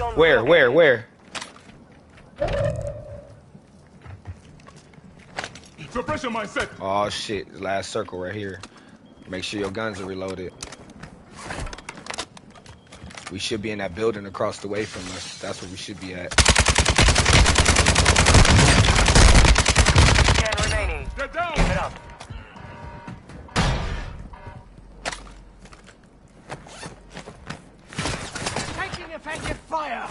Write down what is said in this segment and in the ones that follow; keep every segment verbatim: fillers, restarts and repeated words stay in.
Where, where, where? Suppression mindset. Oh shit, last circle right here. Make sure your guns are reloaded. We should be in that building across the way from us. That's where we should be at. Ten remaining. Get down. Keep it up. Taking effective fire.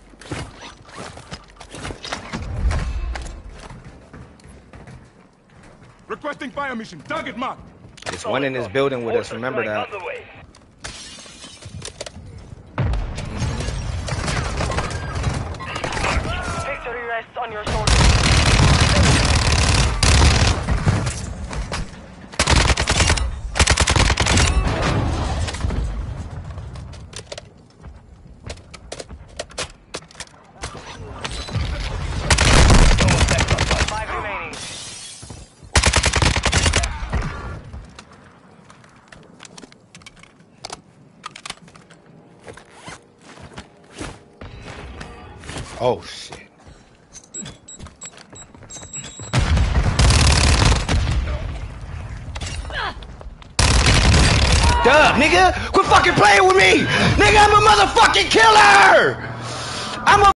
Requesting fire mission. Target mark. There's one in this building with us. Remember that. Victory rests on your shoulders. Five remaining. Oh shit. Duh, nigga! Quit fucking playing with me! Nigga, I'm a motherfucking killer! I'm a